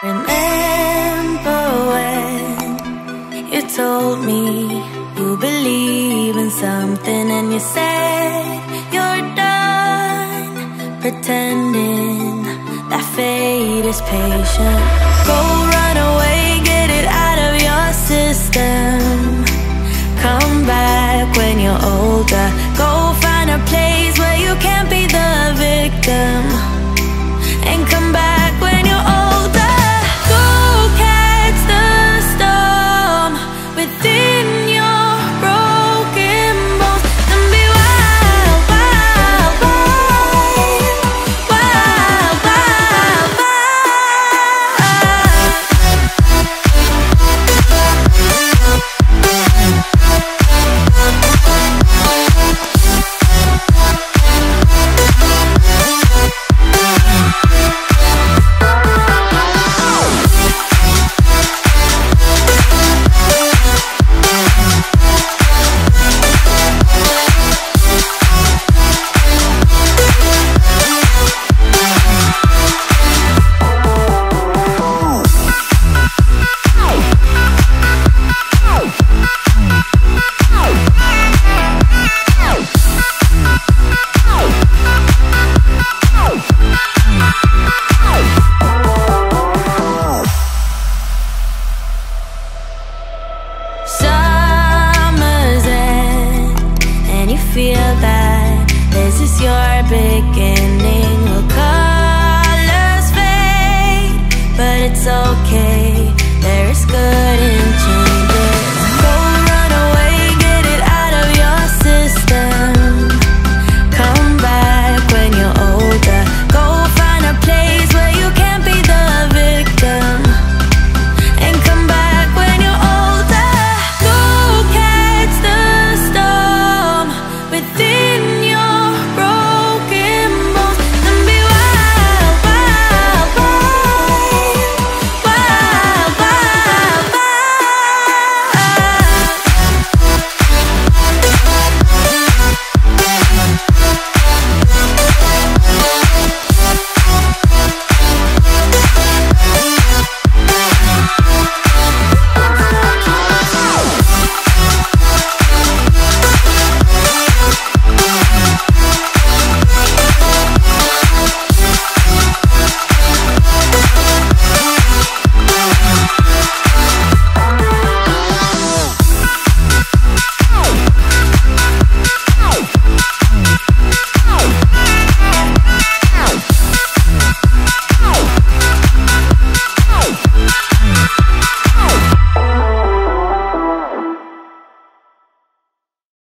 Remember when you told me you believe in something and you said you're done pretending that fate is patient. Go run away, get it out of your system. Come back when you're older. Go find a place where you can't be the victim.